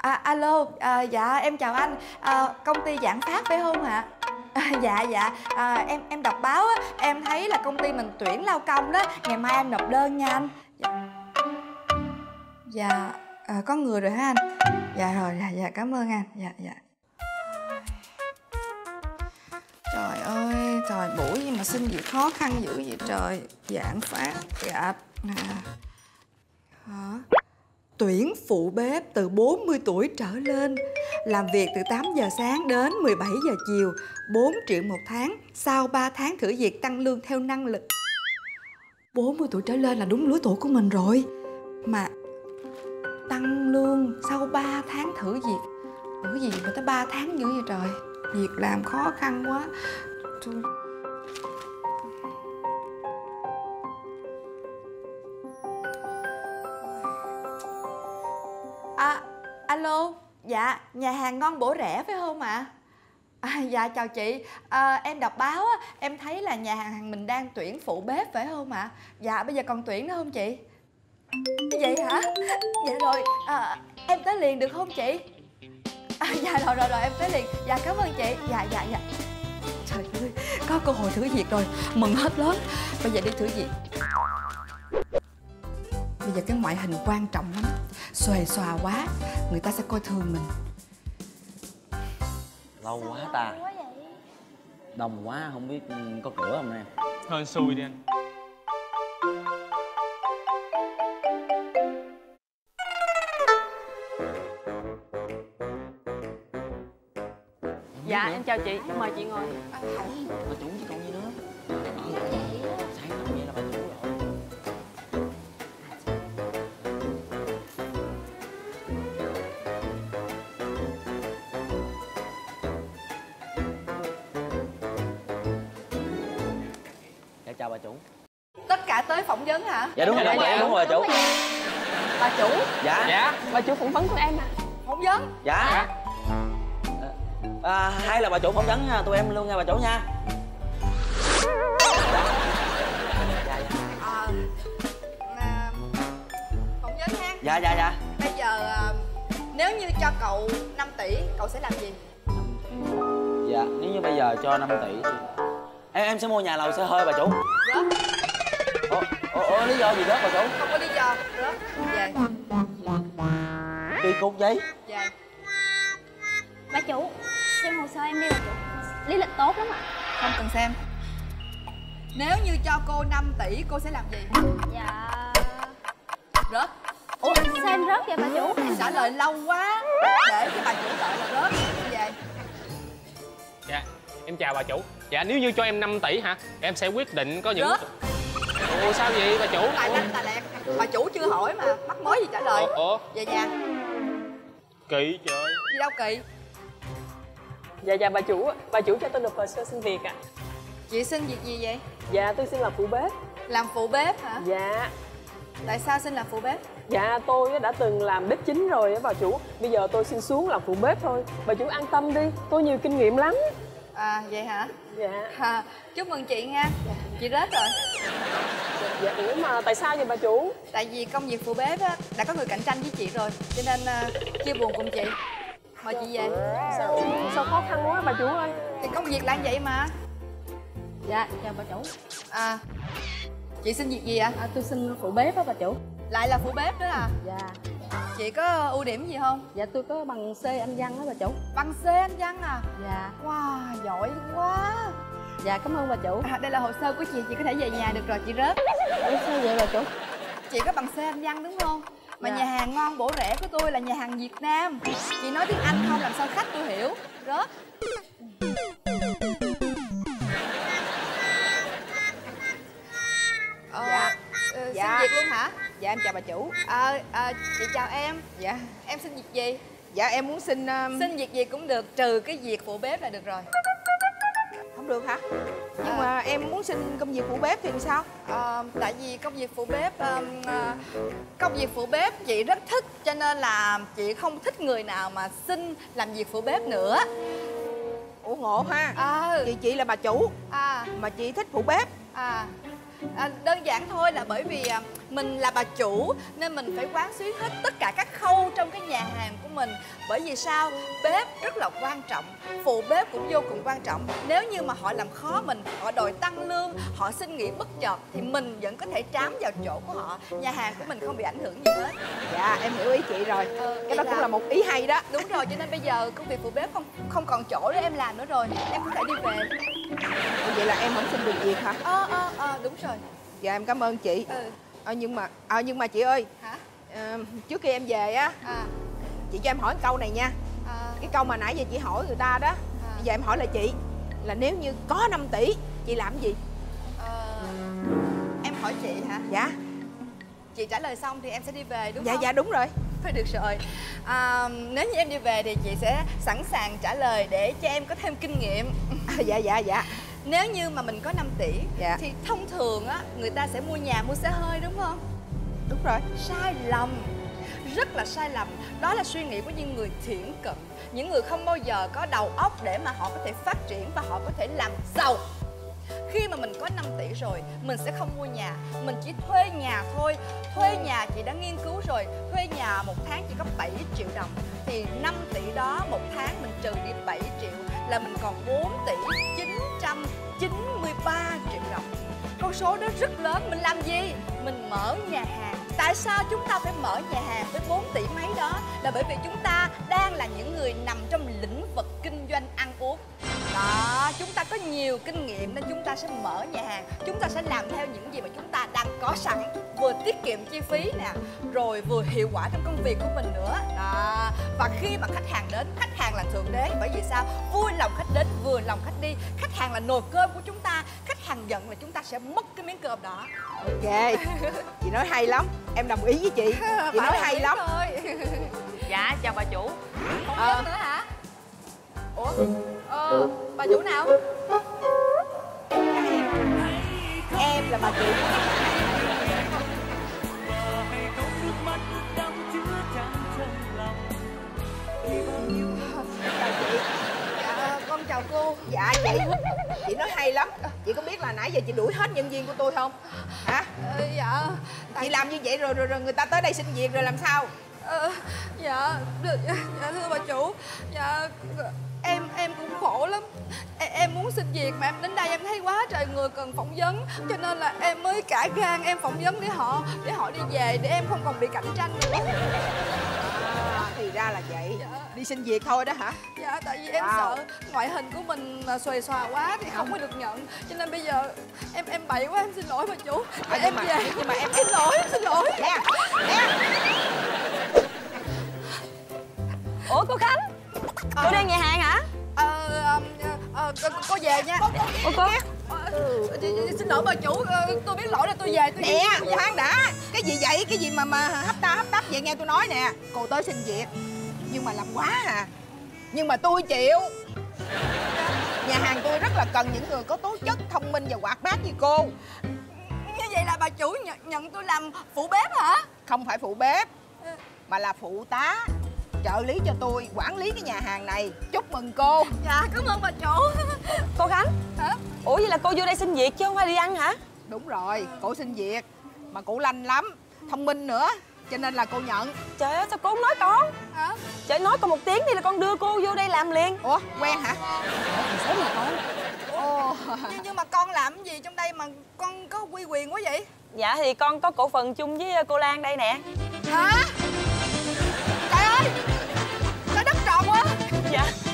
Alo, dạ em chào anh. Công ty Vạn Phát phải không ạ? Dạ, em đọc báo á, em thấy là công ty mình tuyển lao công đó, ngày mai em nộp đơn nha anh. Dạ, có người rồi hả anh? Dạ rồi, dạ cảm ơn anh. Dạ. Trời ơi, thời buổi gì mà xin việc khó khăn dữ vậy trời. Vạn Phát gặp hả? Tuyển phụ bếp từ 40 tuổi trở lên, làm việc từ 8 giờ sáng đến 17 giờ chiều, 4 triệu một tháng, sau 3 tháng thử việc tăng lương theo năng lực. 40 tuổi trở lên là đúng lứa tuổi của mình rồi. Mà tăng lương sau 3 tháng thử việc. Gì mà tới 3 tháng dữ vậy trời. Việc làm khó khăn quá. Alo, dạ, nhà hàng ngon bổ rẻ phải không ạ? Dạ chào chị, em đọc báo á, em thấy là nhà hàng mình đang tuyển phụ bếp phải không ạ? Dạ bây giờ còn tuyển nữa không chị? Vậy hả? Dạ rồi, em tới liền được không chị? Dạ rồi em tới liền, dạ cảm ơn chị. Dạ. Trời ơi, có cơ hội thử việc rồi, mừng hết lớn. Bây giờ đi thử việc. Bây giờ cái ngoại hình quan trọng lắm, xuề xòa quá người ta sẽ coi thường mình. Lâu quá ta. Đông quá không biết có cửa không nè. Hên xui đi anh. Dạ em chào chị, mời chị ngồi. Bà chủ chứ còn gì nữa. Sáng lắm vậy là bà chủ rồi. Dạ chào bà chủ. Tất cả tới phỏng vấn hả? Dạ đúng rồi, đúng rồi bà chủ. Bà chủ? Dạ. Bà chủ phỏng vấn của em à? Phỏng vấn? Dạ. Hay là bà chủ phỏng vấn tụi em luôn nha bà chủ nha. Phỏng vấn ha. Dạ. Bây giờ nếu như cho cậu 5 tỷ, cậu sẽ làm gì? Dạ, nếu như bây giờ cho 5 tỷ thì em sẽ mua nhà lầu xe hơi bà chủ. Rớt. Lý do gì rớt bà chủ? Không có lý do, rớt. Về. Đi cút giấy. Về. Bà chủ, xem hồ sơ em đi bà chủ. Lý lịch tốt lắm ạ. Không cần xem. Nếu như cho cô 5 tỷ, cô sẽ làm gì? Dạ... Rớt. Ủa sao em rớt vậy bà chủ? Em trả lời lâu quá, để cho bà chủ đợi là rớt. Về. Dạ, em chào bà chủ. Dạ nếu như cho em 5 tỷ hả? Em sẽ quyết định có những... Rớt. Ủa sao vậy bà chủ? Tài lanh tài lẹt. Bà chủ chưa hỏi mà, mắc mối gì trả lời. Về nhà. Kỳ trời. Gì đâu kỳ. Dạ bà chủ cho tôi nộp hồ sơ xin việc ạ. Chị xin việc gì vậy? Dạ tôi xin làm phụ bếp. Làm phụ bếp hả? Dạ. Tại sao xin làm phụ bếp? Dạ tôi đã từng làm bếp chính rồi á bà chủ. Bây giờ tôi xin xuống làm phụ bếp thôi. Bà chủ an tâm đi, tôi nhiều kinh nghiệm lắm. Vậy hả? Dạ. Chúc mừng chị nha. Chị rớt rồi. Dạ ủa mà tại sao vậy bà chủ? Tại vì công việc phụ bếp á, đã có người cạnh tranh với chị rồi, cho nên chia buồn cùng chị. Mời chị về. Sao khó khăn quá bà chủ ơi. Thì công việc là vậy mà. Dạ chào bà chủ. Chị xin việc gì ạ? Tôi xin phụ bếp á bà chủ. Lại là phụ bếp nữa à? Dạ. Chị có ưu điểm gì không? Dạ tôi có bằng C Anh văn á bà chủ. Bằng C Anh văn à? Dạ. Wow, giỏi quá. Dạ cảm ơn bà chủ. Đây là hồ sơ của chị có thể về nhà được rồi, chị rớt. Ủa sao vậy bà chủ? Chị có bằng C Anh văn đúng không? Mà dạ. Nhà hàng ngon bổ rẻ của tôi là nhà hàng Việt Nam. Chị nói tiếng Anh không làm sao khách tôi hiểu. Rớt. Xin việc luôn hả? Dạ em chào bà chủ. Chị chào em. Dạ. Em xin việc gì? Dạ em muốn xin... Xin việc gì cũng được, trừ cái việc phụ bếp là được rồi. Không được hả? Nhưng mà em muốn xin công việc phụ bếp thì sao? Tại vì công việc phụ bếp chị rất thích, cho nên là chị không thích người nào mà xin làm việc phụ bếp nữa. Ủa ngộ ha. Chị là bà chủ mà chị thích phụ bếp. Đơn giản thôi, là bởi vì Mình là bà chủ nên mình phải quán xuyến hết tất cả các khâu trong cái nhà hàng của mình. Bởi vì sao? Bếp rất là quan trọng, phụ bếp cũng vô cùng quan trọng. Nếu như mà họ làm khó mình, họ đòi tăng lương, họ xin nghỉ bất chợt thì mình vẫn có thể trám vào chỗ của họ. Nhà hàng của mình không bị ảnh hưởng gì hết. Dạ em hiểu ý chị rồi. Cái đó cũng là một ý hay đó. Đúng rồi, cho nên bây giờ công việc phụ bếp không còn chỗ để em làm nữa rồi. Em có thể đi về. Vậy là em không xin được việc hả? Đúng rồi. Dạ em cảm ơn chị. Nhưng mà chị ơi. Hả? Trước khi em về á, chị cho em hỏi câu này nha. Cái câu mà nãy giờ chị hỏi người ta đó. Bây giờ em hỏi lại chị là nếu như có 5 tỷ chị làm gì? Em hỏi chị hả? Dạ. Chị trả lời xong thì em sẽ đi về đúng dạ, không? Dạ đúng rồi. Thôi được rồi. Nếu như em đi về thì chị sẽ sẵn sàng trả lời để cho em có thêm kinh nghiệm. Dạ. Nếu như mà mình có 5 tỷ dạ. thì thông thường á người ta sẽ mua nhà mua xe hơi đúng không? Đúng rồi. Sai lầm, rất là sai lầm. Đó là suy nghĩ của những người thiển cận, những người không bao giờ có đầu óc để mà họ có thể phát triển và họ có thể làm giàu. Khi mà mình có 5 tỷ rồi, mình sẽ không mua nhà, mình chỉ thuê nhà thôi. Thuê nhà chị đã nghiên cứu rồi, thuê nhà một tháng chỉ có 7 triệu đồng. Thì 5 tỷ đó một tháng mình trừ đi 7 triệu là mình còn 4 tỷ 993 triệu đồng. Con số đó rất lớn, mình làm gì? Mình mở nhà hàng. Tại sao chúng ta phải mở nhà hàng với 4 tỷ mấy đó? Là bởi vì chúng ta đang là những người nằm trong lĩnh vực kinh doanh ăn uống. Đó, chúng ta có nhiều kinh nghiệm nên chúng ta sẽ mở nhà hàng. Chúng ta sẽ làm theo những gì mà chúng ta đang có sẵn, vừa tiết kiệm chi phí nè, rồi vừa hiệu quả trong công việc của mình nữa. Đó. Và khi mà khách hàng đến, khách hàng là thượng đế. Bởi vì sao? Vui lòng khách đến, vừa lòng khách đi. Khách hàng là nồi cơm của chúng ta. Khách hàng giận là chúng ta sẽ mất cái miếng cơm đó. Ok, chị nói hay lắm. Em đồng ý với chị. Chị nói hay lắm. Dạ chào bà chủ. Không biết nữa hả? Ủa? Bà chủ nào? Em là bà chủ. Chào chị. Dạ, con chào cô. Dạ chị nói hay lắm. Chị có biết là nãy giờ chị đuổi hết nhân viên của tôi không? Hả? Dạ. Chị làm như vậy rồi người ta tới đây xin việc rồi làm sao? Dạ thưa bà chủ. Dạ em cũng khổ lắm. Em muốn xin việc mà em đến đây em thấy quá trời người cần phỏng vấn, cho nên là em mới cả gan em phỏng vấn để họ đi về, để em không còn bị cạnh tranh nữa. Thì ra là vậy. Dạ. Đi xin việc thôi đó hả? Dạ tại vì em sợ ngoại hình của mình mà xuề xòa quá thì không có được nhận, cho nên bây giờ em bậy quá, em xin lỗi bà chủ. Em về nhưng mà em xin lỗi. Nè. Ủa cô Khánh, cô đang nhà hàng hả? Cô về nha. Ủa cô? Xin lỗi bà chủ, tôi biết lỗi là tôi về. Nè, khoan đã. Cái gì vậy? Cái gì mà hấp tấp vậy, nghe tôi nói nè. Cô tới xin việc nhưng mà làm quá à. Nhưng mà tôi chịu. Nhà hàng tôi rất là cần những người có tố chất, thông minh và hoạt bát như cô. Như vậy là bà chủ nhận tôi làm phụ bếp hả? Không phải phụ bếp mà là phụ tá, trợ lý cho tôi quản lý cái nhà hàng này. Chúc mừng cô. Dạ cảm ơn bà chủ. Cô Khánh Hả? Ủa vậy là cô vô đây xin việc chứ không phải đi ăn hả? Đúng rồi, cô xin việc mà cô lanh lắm, thông minh nữa, cho nên là cô nhận. Trời ơi sao cô không nói con? Hả? Trời nói con một tiếng đi là con đưa cô vô đây làm liền. Ủa quen hả? Sớm là con. Nhưng mà con làm gì trong đây mà con có quy quyền quá vậy? Dạ thì con có cổ phần chung với cô Lan đây nè. Hả? Trời ơi, trái đất tròn quá. Dạ